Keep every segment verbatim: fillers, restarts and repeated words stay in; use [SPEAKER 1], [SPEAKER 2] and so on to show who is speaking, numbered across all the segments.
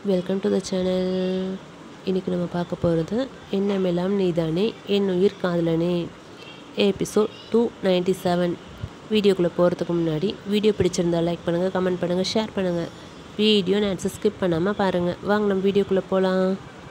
[SPEAKER 1] Welcome to the channel. இன்றைக்கி நம்ம பார்க்க போகிறது எண்ணமெல்லாம் நீதானே என்னுயிர் காதலனே எபிசோட் டூ நைன்டி செவன். வீடியோக்குள்ளே போகிறதுக்கு முன்னாடி வீடியோ பிடிச்சிருந்தா லைக் பண்ணுங்கள், கமெண்ட் பண்ணுங்கள், ஷேர் பண்ணுங்கள். வீடியோ நான் ஸ்கிப் பண்ணாமல் பாருங்கள். வாங்க நம்ம வீடியோக்குள்ளே போகலாம்.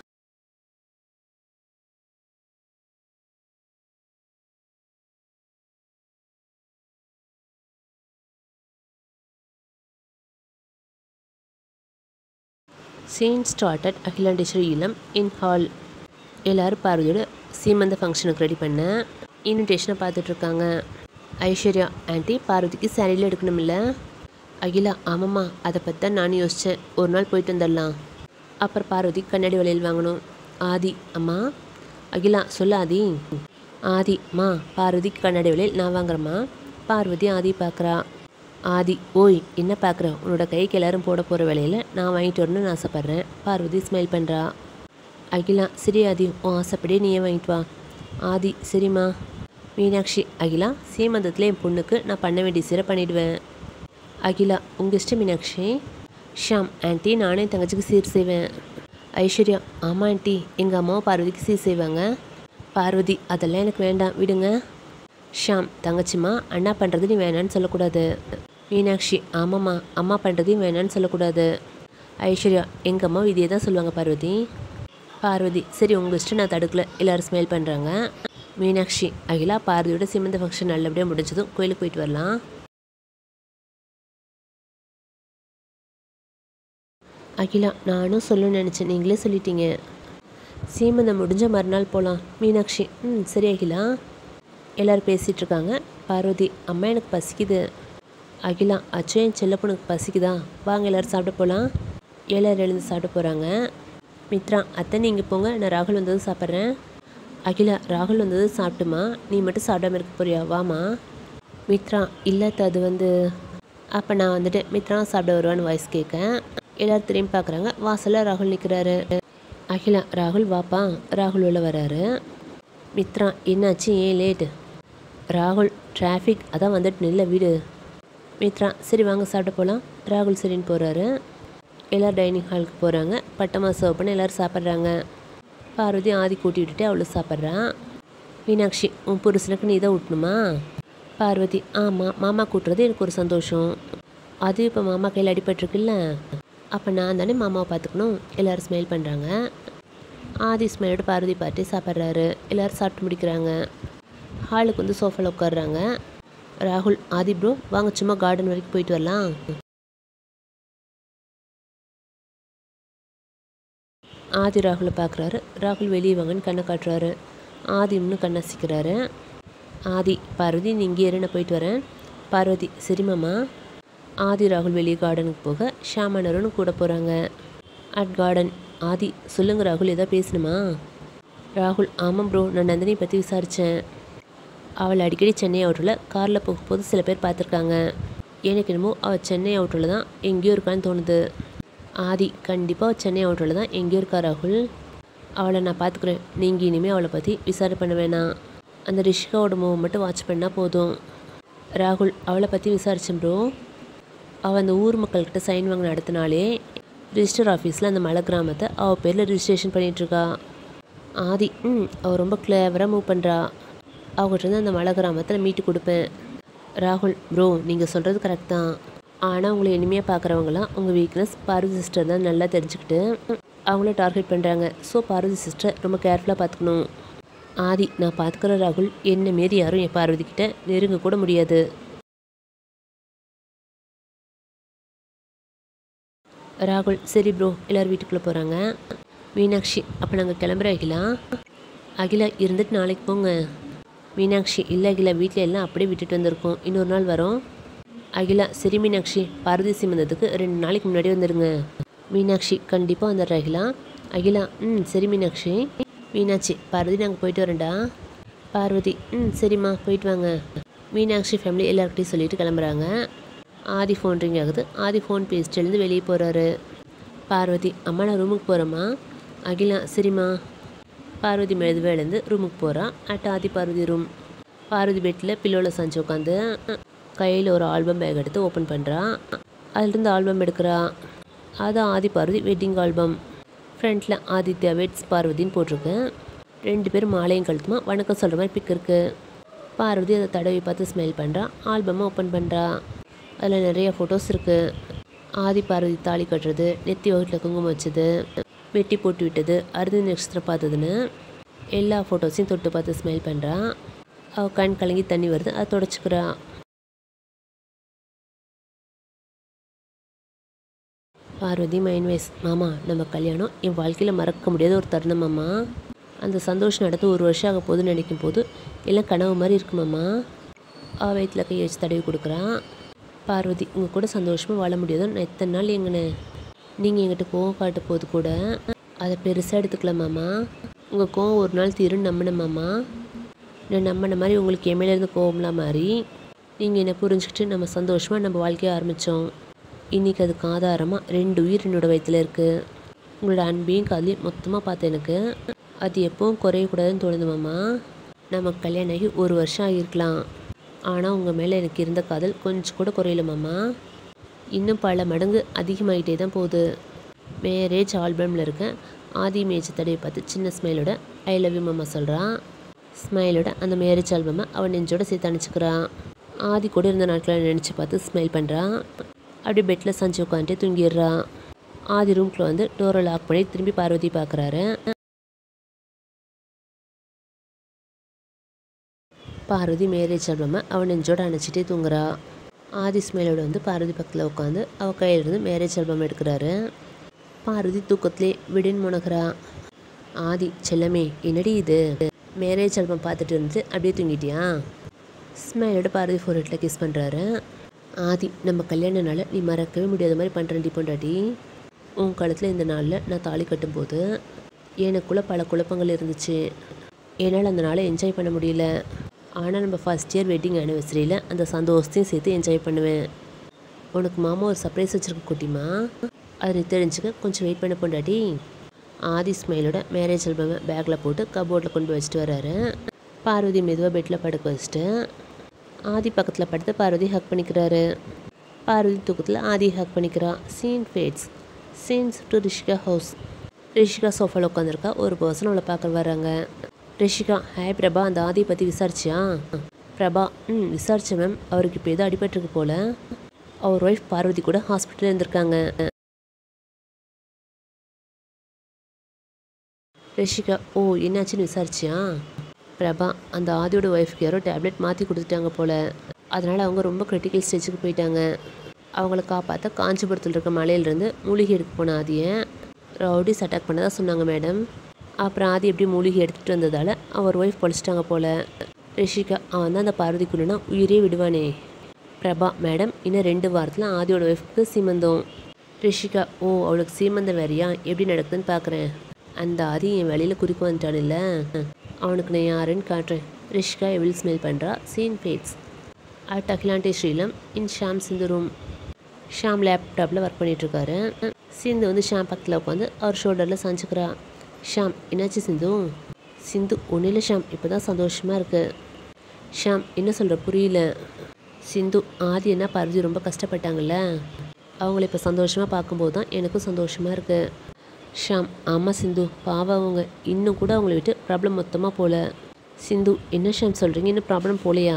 [SPEAKER 1] சீன் ஸ்டார்டட் அகிலாண்டேஸ்வரி இல்லம் இன் ஹால். எல்லோரும் பார்வதியோட சீமந்த ஃபங்க்ஷனுக்கு ரெடி பண்ண இன்விடேஷனை பார்த்துட்ருக்காங்க. ஐஸ்வர்யா ஆண்டி பார்வதிக்கு சாரியில் எடுக்கணுமில்ல? அகிலா ஆமாம்மா, அதை பற்றி தான் நானும் யோசித்தேன். ஒரு நாள் போயிட்டு வந்துடலாம். அப்புறம் பார்வதி கண்ணாடி வளையல் வாங்கணும். ஆதி அம்மா. அகிலா சொல்ல ஆதி. ஆதி மா பார்வதிக்கு கண்ணாடி வளையல் நான் வாங்குறேம்மா. பார்வதி ஆதி பார்க்குறா. ஆதி ஓய் என்ன பார்க்குற? உன்னோட கைக்கு எல்லோரும் போட போகிற வேலையில் நான் வாங்கிட்டு வரணும்னு ஆசைப்பட்றேன். பார்வதி ஸ்மைல் பண்ணுறா. அகிலா சரி ஆதி, உன் ஆசைப்படியே நீயே வாங்கிட்டு வா. ஆதி சரிம்மா. மீனாட்சி அகிலா சீமந்தத்தில் என் பொண்ணுக்கு நான் பண்ண வேண்டிய சீரை பண்ணிவிடுவேன். அகிலா உங்கள் இஷ்டம் மீனாட்சி. ஷாம் ஆண்டி நானே என் தங்கச்சிக்கு சீர் செய்வேன். ஐஸ்வர்யா ஆமாம் ஆண்டி, எங்கள் அம்மாவும் பார்வதிக்கு சீர் செய்வாங்க. பார்வதி அதெல்லாம் எனக்கு வேண்டாம் விடுங்க. ஷாம் தங்கச்சிம்மா அண்ணா பண்ணுறது நீ வேணான்னு சொல்லக்கூடாது. மீனாட்சி ஆமாம்மா, அம்மா பண்ணுறதையும் வேணான்னு சொல்லக்கூடாது. ஐஸ்வர்யா எங்கள் அம்மா இதையே தான் சொல்லுவாங்க பார்வதி. பார்வதி சரி உங்கள் இஷ்டம், நான் தடுக்கல. எல்லோரும் ஸ்மைல் பண்ணுறாங்க. மீனாட்சி அகிலா பார்வதியோட சீமந்த ஃபங்க்ஷன் நல்லபடியாக முடிஞ்சதும் கோயிலுக்கு போயிட்டு வரலாம். அகிலா நானும் சொல்லணும்னு நினச்சேன், நீங்களே சொல்லிட்டீங்க. சீமந்தம் முடிஞ்ச மறுநாள் போகலாம். மீனாட்சி ம் சரி அகிலா. எல்லோரும் பேசிகிட்ருக்காங்க. பார்வதி அம்மா எனக்கு பசிக்குது. அகிலா அச்சோ என் செல்ல பொண்ணுக்கு பசிக்குதா, வாங்க எல்லோரும் சாப்பிட போகலாம். எல்லோரும் எழுந்து சாப்பிட போகிறாங்க. மித்ரா அத்தை நீங்கள் போங்க, நான் ராகுல் வந்ததும் சாப்பிட்றேன். அகிலா ராகுல் வந்ததும் சாப்பிட்டுமா, நீ மட்டும் சாப்பிடாம இருக்க போறியா, வாமா. மித்ரா இல்லாத அது வந்து அப்போ நான் வந்துட்டு மித்ரா சாப்பிட வருவான்னு வாய்ஸ் கேட்க எல்லோரும் திரும்பி பார்க்குறாங்க. வாசலில் ராகுல் நிற்கிறாரு. அகிலா ராகுல் வாப்பா. ராகுல் உள்ள வராரு. மித்ரா என்னாச்சு, ஏன் லேட்டு? ராகுல் டிராஃபிக் அதான் வந்துட்டு நில்ல வீடு. மித்ரா சரி வாங்க சாப்பிட போகலாம். ராகுல் சரின்னு போகிறாரு. எல்லோரும் டைனிங் ஹாலுக்கு போகிறாங்க. பட்டமாக சர்வ் பண்ணி எல்லோரும் சாப்பிட்றாங்க. பார்வதி ஆதி கூட்டி விட்டுட்டு அவ்வளோ சாப்பிட்றான். மீனாட்சி உன் புருஷனுக்கு நீ தான் ஊட்டணுமா? பார்வதி ஆமாம், மாமா கூட்டுறது எனக்கு ஒரு சந்தோஷம். அது இப்போ மாமா கையில் அடிபட்டிருக்குல்ல, அப்போ நான் தானே மாமாவை பார்த்துக்கணும். எல்லோரும் ஸ்மைல் பண்ணுறாங்க. ஆதி ஸ்மைலோட பார்வதி பார்த்து சாப்பிட்றாரு. எல்லோரும் சாப்பிட்டு முடிக்கிறாங்க. ஹாலுக்கு வந்து சோஃபாவில் உட்காடுறாங்க. ராகுல் ஆதி ப்ரோ வாங்க சும்மா கார்டன் வரைக்கும் போயிட்டு வரலாம். ஆதி ராகுலை பார்க்குறாரு. ராகுல் வெளியே வாங்கன்னு கண்ணை காட்டுறாரு. ஆதி இன்னும் கண்ணசிக்கிறாரு. ஆதி பார்வதி நீ இங்கே ஏறி நான் போயிட்டு வரேன். பார்வதி சரிமாம்மா. ஆதி ராகுல் வெளியே கார்டனுக்கு போக ஷாமனருன்னு கூட போகிறாங்க. அட் கார்டன் ஆதி சொல்லுங்கள் ராகுல் எதாவது பேசணுமா? ராகுல் ஆமாம் ப்ரோ, நான் நந்தினி பற்றி விசாரித்தேன். அவள் அடிக்கடி சென்னை அவுட்டரில் காரில் போகும்போது சில பேர் பார்த்துருக்காங்க. எனக்கு என்னமோ அவள் சென்னை அவுட்டரில் தான் எங்கேயோ இருக்கான்னு தோணுது. ஆதி கண்டிப்பாக அவள் சென்னை அவுட்டரில் தான் எங்கேயோ இருக்கா ராகுல். அவளை நான் பார்த்துக்குறேன். நீங்கள் இனிமேல் அவளை பற்றி விசாரணை பண்ண வேணாம். அந்த ரிஷிகாவோட மூவ் மட்டும் வாட்ச் பண்ணால் போதும். ராகுல் அவளை பற்றி விசாரித்தேன் ப்ரோ. அவள் அந்த ஊர் மக்கள்கிட்ட சைன் வாங்கின அடுத்த நாளே ரிஜிஸ்டர் ஆஃபீஸில் அந்த மலை கிராமத்தை அவள் பேரில் ரிஜிஸ்ட்ரேஷன் பண்ணிகிட்ருக்கா. ஆதி ம் அவள் ரொம்ப கிளேவராக மூவ் பண்ணுறா. அவங்ககிட்ட இருந்து அந்த மலை கிராமத்தில் மீட்டு கொடுப்பேன். ராகுல் ப்ரோ நீங்கள் சொல்கிறது கரெக்ட் தான், ஆனால் உங்களை இனிமையாக பார்க்குறவங்களாம் உங்கள் வீக்னஸ் பார்வதி சிஸ்டர் தான் நல்லா தெரிஞ்சுக்கிட்டு அவங்கள டார்கெட் பண்ணுறாங்க. ஸோ பார்வதி சிஸ்டர் ரொம்ப கேர்ஃபுல்லாக பார்த்துக்கணும். ஆதி நான் பார்த்துக்கிற ராகுல், என்ன மாரி யாரும் என் பார்வதிக்கிட்ட நெருங்க கூட முடியாது. ராகுல் சரி ப்ரோ. எல்லோரும் வீட்டுக்குள்ளே போகிறாங்க. மீனாட்சி அப்போ நாங்கள் கிளம்புற அகிலா. அகிலா இருந்துட்டு நாளைக்கு போங்க. மீனாட்சி இல்லை அகிலா, வீட்டில் எல்லாம் அப்படியே விட்டுட்டு வந்திருக்கோம், இன்னொரு நாள் வரோம். அகிலா சரி மீனாட்சி, பார்வதி சீமந்தத்துக்கு ரெண்டு நாளைக்கு முன்னாடி வந்துடுங்க. மீனாட்சி கண்டிப்பாக வந்துடுற அகிலா. அகிலா ம் சரி மீனாட்சி. மீனாட்சி பார்வதி நாங்கள் போயிட்டு வரேன்டா. பார்வதி ம் சரிம்மா போயிட்டு வாங்க. மீனாட்சி ஃபேமிலி எல்லாருக்கிட்டையும் சொல்லிட்டு கிளம்புறாங்க. ஆதி ஃபோன் ரிங் ஆகுது. ஆதி ஃபோன் பேசிட்டு எழுந்து வெளியே போகிறாரு. பார்வதி அம்மா நான் ரூமுக்கு போகிறேம்மா. அகிலா சரிம்மா. பார்வதி மெதுவாக எழுந்து ரூமுக்கு போகிறான். At Aadhi Parvathi room. பார்வதி பெட்டில் பில்லோவில் சாஞ்சு உட்காந்து கையில் ஒரு ஆல்பம் பேக் எடுத்து ஓப்பன் பண்ணுறான். அதிலிருந்து ஆல்பம் எடுக்கிறா. அது ஆதி பார்வதி வெட்டிங் ஆல்பம். ஃப்ரண்ட்டில் ஆதித்யா வெட்ஸ் பார்வதின்னு போட்டிருக்கேன். ரெண்டு பேரும் மாலையும் கழுத்துமா வணக்கம் சொல்கிற மாதிரி பிக் இருக்குது. பார்வதி அதை தடவி பார்த்து ஸ்மைல் பண்ணுறா. ஆல்பமை ஓப்பன் பண்ணுறா. அதில் நிறைய ஃபோட்டோஸ் இருக்குது. ஆதி பார்வதி தாலி கட்டுறது, நெத்தி வகுட்டில் குங்குமம் வச்சது, வெட்டி போட்டு விட்டது, அறுதி நட்சத்திரம் பார்த்ததுன்னு எல்லா ஃபோட்டோஸையும் தொட்டு பார்த்து ஸ்மைல் பண்ணுறா. அவள் கண் கலங்கி தண்ணி வருது, அதை தொடச்சிக்கிறா. பார்வதி மைண்ட் வைஸ், மாமா நம்ம கல்யாணம் என் வாழ்க்கையில் மறக்க முடியாத ஒரு தருணம் மாமா. அந்த சந்தோஷம் நடந்து ஒரு வருஷம் ஆக போதுன்னு நினைக்கும் போது எல்லாம் கனவு மாதிரி இருக்குமாம்மா. அவள் வயிற்றில் கை வச்சு தடவி கொடுக்குறான். பார்வதி, உங்கள் கூட சந்தோஷமாக வாழ முடியாதோ நான் எத்தனை நாள் எங்கன்னு நீங்கள் எங்கிட்ட கோவம் காட்ட போது கூட அதை பெருசாக எடுத்துக்கலாமாம்மா. உங்கள் கோவம் ஒரு நாள் தீருன்னு நம்பினமாம்மா. நான் நம்பின மாதிரி உங்களுக்கு என் மேலே இருந்து கோவம்லாம் மாறி நீங்கள் என்னை புரிஞ்சுக்கிட்டு நம்ம சந்தோஷமாக நம்ம வாழ்க்கையை ஆரம்பித்தோம். இன்றைக்கி அதுக்கு ஆதாரமாக ரெண்டு உயிர் என்னோடய வயிற்றில் இருக்குது. உங்களோட அன்பையும் காதலையும் மொத்தமாக பார்த்து எனக்கு அது எப்பவும் குறையக்கூடாதுன்னு தோணுதுமாம்மா. நம்ம கல்யாணம் ஆகி ஒரு வருஷம் ஆகியிருக்கலாம். ஆனால் உங்கள் மேலே எனக்கு இருந்த காதல் கொஞ்சம் கூட குறையலமாம்மா. இன்னும் பல மடங்கு அதிகமாகிட்டே தான் போகுது. மேரேஜ் ஆல்பமில் இருக்கேன். ஆதி மேஜ் தடவை பார்த்து சின்ன ஸ்மைலோட ஐ லவ் யூ மாமா சொல்கிறான். ஸ்மைலோட அந்த மேரேஜ் ஆல்பமை அவன் நெஞ்சோட சேர்த்து அனுப்பிச்சிக்கிறான். ஆதி கூட இருந்த நாட்களை நினச்சி பார்த்து ஸ்மைல் பண்ணுறான். அப்படியே பெட்டில் சஞ்சு உட்காந்துட்டு தூங்கிடுறான். ஆதி ரூம்குள்ளே வந்து டோரை லாக் பண்ணி திரும்பி பார்வதி பார்க்குறாரு. பார்வதி மேரேஜ் ஆல்பமை அவன் நெஞ்சோட அணைச்சிட்டே தூங்குறா. ஆதி ஸ்மைலோட வந்து பார்வதி பக்கத்தில் உட்காந்து அவள் கையிலிருந்து மேரேஜ் ஆல்பம் எடுக்கிறாரு. பார்வதி தூக்கத்திலே விடுன்னு முனகிறா. ஆதி, செல்லமே என்னடி இது, மேரேஜ் ஆல்பம் பார்த்துட்டு இருந்து அப்படியே தூங்கிட்டியா? ஸ்மைலோட பார்வதி ஃபோர்ஹெட்டில் கிஸ் பண்ணுறாரு. ஆதி, நம்ம கல்யாண நாளை நீ மறக்கவே முடியாத மாதிரி பண்ணுறேன்டி பொண்டாட்டி. உன் காலத்தில் இந்த நாளில் நான் தாலி கட்டும்போது எனக்குள்ளே பல குழப்பங்கள் இருந்துச்சு. என்னால் அந்த நாளை என்ஜாய் பண்ண முடியல. ஆனால் நம்ம ஃபஸ்ட் இயர் வெட்டிங் ஆனிவர்சரியில் அந்த சந்தோஷத்தையும் சேர்த்து என்ஜாய் பண்ணுவேன். உனக்கு மாமா ஒரு சர்ப்ரைஸ் வச்சுருக்க குட்டிமா, அதை நீ தெரிஞ்சுக்க கொஞ்சம் வெயிட் பண்ண பொண்டாட்டி. ஆதி ஸ்மைலோட மேரேஜ் ஆல்பமை பேக்கில் போட்டு கபோர்டில் கொண்டு வச்சுட்டு வர்றாரு. பார்வதி மெதுவாக பெட்டில் படுக்க வச்சுட்டு ஆதி பக்கத்தில் படுத்து பார்வதி ஹக் பண்ணிக்கிறாரு. பார்வதி தூக்கத்தில் ஆதி ஹக் பண்ணிக்கிறா. Scene fades. Scenes to Rishika house. Rishika சோஃபாவில் உட்காந்துருக்கா. ஒரு பர்சன் அவளை பார்க்க வர்றாங்க. ரிஷிகா, ஹாய் பிரபா, அந்த ஆதியை பற்றி விசாரிச்சியா? பிரபா, ம் விசாரிச்சேன் மேம். அவருக்கு இப்போ எதோ அடிபட்டிருக்கு போல். அவர் ஒய்ஃப் பார்வதி கூட ஹாஸ்பிட்டலில் இருந்திருக்காங்க. ரிஷிகா, ஓ என்னாச்சுன்னு விசாரிச்சியா? பிரபா, அந்த ஆதியோட ஒய்ஃப்க்கு யாரோ டேப்லெட் மாற்றி கொடுத்துட்டாங்க போல். அதனால் அவங்க ரொம்ப கிரிட்டிக்கல் ஸ்டேஜுக்கு போயிட்டாங்க. அவங்கள காப்பாற்ற காஞ்சிபுரத்தில் இருக்க மலையிலேருந்து மூலிகை எடுக்க போன ஆதியை ரவுடிஸ் அட்டாக் பண்ணதா சொன்னாங்க மேடம். அப்புறம் ஆதி எப்படி மூலிகை எடுத்துகிட்டு வந்ததால் அவர் ஒய்ஃப் பொழிச்சிட்டாங்க போல். ரிஷிகா, அவன் தான் அந்த பார்வதிக்குள்ளனா உயிரே விடுவானே. பிரபா, மேடம் இன்னும் ரெண்டு வாரத்தில் ஆதியோட ஒய்ஃப்க்கு சீமந்தம். ரிஷிகா, ஓ அவளுக்கு சீமந்தம் வேறையா, எப்படி நடக்குதுன்னு பார்க்குறேன். அந்த ஆதி என் வேலையில் குறிக்க வந்துட்டான் இல்லை, அவனுக்கு நான் யாருன்னு காட்டுறேன். ரிஷிகா எவில் ஸ்மெல் பண்ணுறா. Scene fades. At Akilandeswari in Sham Sindhu room. Sham லேப்டாப்பில் ஒர்க் பண்ணிகிட்ருக்காரு. சிந்து வந்து ஷாம் பக்கத்தில் உட்காந்து அவர் ஷோல்டரில் சாஞ்சிக்கிறா. ஷாம், என்னாச்சு சிந்து? சிந்து, ஒன்றும் இல்லை ஷாம், இப்போ தான் சந்தோஷமாக இருக்குது. ஷாம், என்ன சொல்கிற புரியல. சிந்து, ஆதி என்ன பார்வதி ரொம்ப கஷ்டப்பட்டாங்கல்ல, அவங்கள இப்போ சந்தோஷமாக பார்க்கும்போது தான் எனக்கும் சந்தோஷமாக இருக்குது. ஷாம், ஆமாம் சிந்து, பாவம் அவங்க இன்னும் கூட அவங்கள விட்டு ப்ராப்ளம் மொத்தமாக போகல. சிந்து, என்ன ஷாம் சொல்கிறீங்க, இன்னும் ப்ராப்ளம் போகலையா?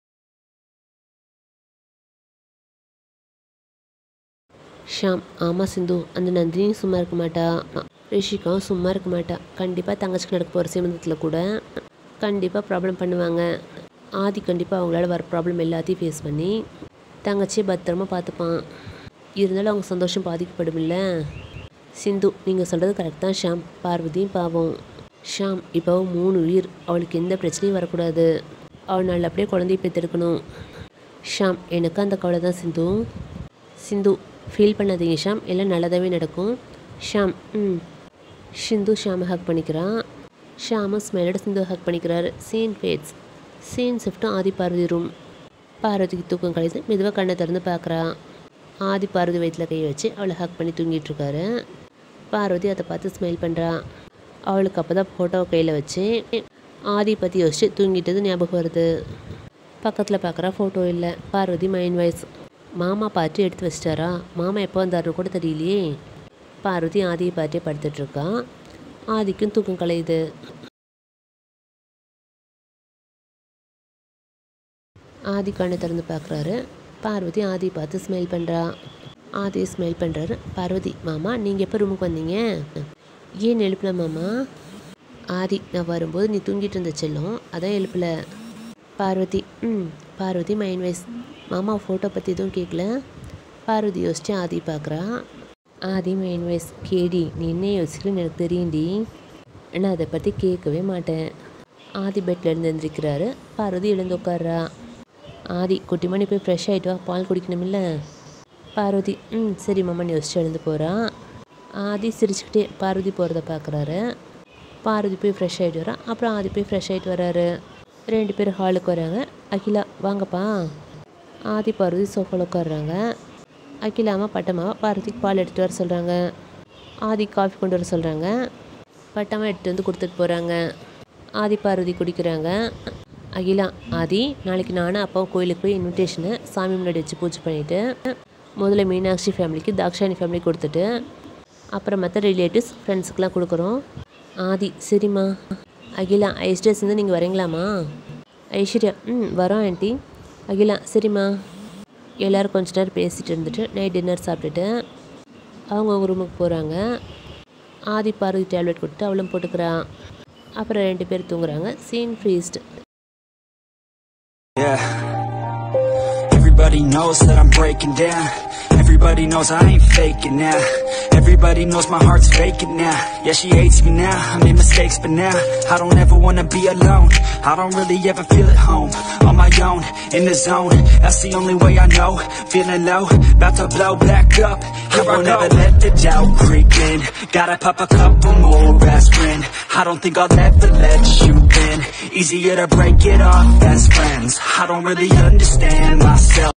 [SPEAKER 1] ஷாம், ஆமாம் சிந்து, அந்த நந்தினியும் சும்மா இருக்க மாட்டா, ரிஷிகாவும் சும்மா இருக்க மாட்டா. கண்டிப்பாக தங்கச்சிக்கு நடக்க போகிற சீமந்தத்தில் கூட கண்டிப்பாக ப்ராப்ளம் பண்ணுவாங்க. ஆதி கண்டிப்பாக அவங்களால வர ப்ராப்ளம் எல்லாத்தையும் ஃபேஸ் பண்ணி தங்கச்சியை பத்திரமா பார்த்துப்பான். இருந்தாலும் அவங்க சந்தோஷம் பாதிக்கப்படும் இல்லை. சிந்து, நீங்கள் சொல்கிறது கரெக்ட் தான் ஷாம். பார்வதியும் பாவம். ஷாம், இப்போ மூணு உயிர், அவளுக்கு எந்த பிரச்சனையும் வரக்கூடாது. அவள் நாள் அப்படியே குழந்தைய பெற்றெடுக்கணும். ஷாம், எனக்கு அந்த கவலை தான் சிந்து. சிந்து, ஃபீல் பண்ணாதீங்க ஷாம், எல்லாம் நல்லதாகவே நடக்கும். ஷாம், ம். சிந்து ஷாமை ஹக் பண்ணிக்கிறான். ஷாமும் ஸ்மைலோட சிந்து ஹக் பண்ணிக்கிறாரு. Scene fades. சீன் ஷிஃப்ட்டும் ஆதி பார்வதி ரூம். பார்வதிக்கு தூக்கம் கழித்து மெதுவாக கண்ணை திறந்து பார்க்குறா. ஆதி பார்வதி வயிற்றில் கை வச்சு அவளை ஹக் பண்ணி தூங்கிட்டுருக்காரு. பார்வதி அதை பார்த்து ஸ்மைல் பண்ணுறா. அவளுக்கு அப்போ தான் ஃபோட்டோவை கையில் வச்சு ஆதி பற்றி யோசிச்சு தூங்கிட்டது ஞாபகம் வருது. பக்கத்தில் பார்க்குறா, ஃபோட்டோ இல்லை. பார்வதி மைண்ட் வாய்ஸ், மாமா பார்த்து எடுத்து வச்சிட்டாரா? மாமா எப்போ வந்தாருன்னு கூட தெரியலையே. பார்வதி ஆதியை பார்த்தே படுத்துட்ருக்கான். ஆதிக்கும் தூக்கம் கலையுது. ஆதி கண்ணை திறந்து பார்க்குறாரு. பார்வதி ஆதியை பார்த்து ஸ்மெல் பண்ணுறா. ஆதியை ஸ்மெல் பண்ணுறாரு. பார்வதி, மாமா நீங்கள் எப்போ ரூமுக்கு வந்தீங்க? ஏன் எழுப்பல மாமா? ஆதி, நான் வரும்போது நீ தூங்கிட்டு இருந்த செல்லம், அதான் எழுப்பல. பார்வதி, ம் பார்வதி மைண்ட் வைஸ். மாமா ஃபோட்டோ பற்றி எதுவும் கேட்கல. பார்வதி யோசிச்சு ஆதி பார்க்குறா. ஆதி மைண்ட் வைஸ், கேடி நீ என்ன யோசிக்கிறேன்னு எனக்கு தெரியும்டி, நான் அதை பற்றி கேட்கவே மாட்டேன். ஆதி பெட்டில் இருந்து எழுந்திருக்கிறாரு. பார்வதி எழுந்து உட்கார்றா. ஆதி, குட்டிமணி போய் ஃப்ரெஷ் ஆகிட்டு வா, பால் குடிக்கணுமில்ல. பார்வதி, ம் சரி மாமான்னு யோசிச்சு எழுந்து போகிறான். ஆதி சிரிச்சுக்கிட்டே பார்வதி போகிறத பார்க்குறாரு. பார்வதி போய் ஃப்ரெஷ் ஆகிட்டு வரா. அப்புறம் ஆதி போய் ஃப்ரெஷ் ஆகிட்டு வர்றாரு. ரெண்டு பேர் ஹாலுக்கு வராங்க. அகிலா, வாங்கப்பா. ஆதி பார்வதி சோஃபாவில் உட்காடுறாங்க. அகிலாமா பட்டம்மாவா பார்வதிக்கு பால் எடுத்துகிட்டு வர சொல்கிறாங்க. ஆதி காஃபி கொண்டு வர சொல்கிறாங்க. பட்டம்மா எடுத்துகிட்டு வந்து கொடுத்துட்டு போகிறாங்க. ஆதி பார்வதி குடிக்கிறாங்க. அகிலா, ஆதி நாளைக்கு நானும் அப்பாவும் கோயிலுக்கு போய் இன்விடேஷனை சாமி முன்னாடி வச்சு பூஜை பண்ணிவிட்டு முதல்ல மீனாட்சி ஃபேமிலிக்கு தாக்ஷாயணி ஃபேமிலி கொடுத்துட்டு அப்புறம் மற்ற ரிலேட்டிவ்ஸ் ஃப்ரெண்ட்ஸுக்கெலாம் கொடுக்குறோம். ஆதி, சரிம்மா. அகிலா, ஐஸ்டர்ஸ் இருந்து நீங்கள் வரீங்களாம்மா? ஐஸ்வர்யா, ம் வரோம் ஆண்டி. அகிலா, சரிம்மா. எல்லோரும் கொஞ்ச நேரம் பேசிகிட்டு இருந்துட்டு நைட் டின்னர் சாப்பிட்டுட்டு அவங்கவுங்க ரூமுக்கு போகிறாங்க. ஆதி பார்வதி டேப்லெட் கொடுத்து அவளும் போட்டுக்கிறான். அப்புறம் ரெண்டு பேர் தூங்குறாங்க. Scene freezed.
[SPEAKER 2] Yeah, everybody knows that I'm breaking down. Everybody knows I ain't faking now. Everybody knows my heart's faking now. Yeah, she hates me now, I made mistakes but now I don't ever wanna be alone. I don't really ever feel at home. On my own, in the zone, that's the only way I know. Feeling low, about to blow back up. I won't ever let the doubt creep in. Gotta pop a couple more aspirin. I don't think I'll ever let you in. Easier to break it off best friends. I don't really understand myself.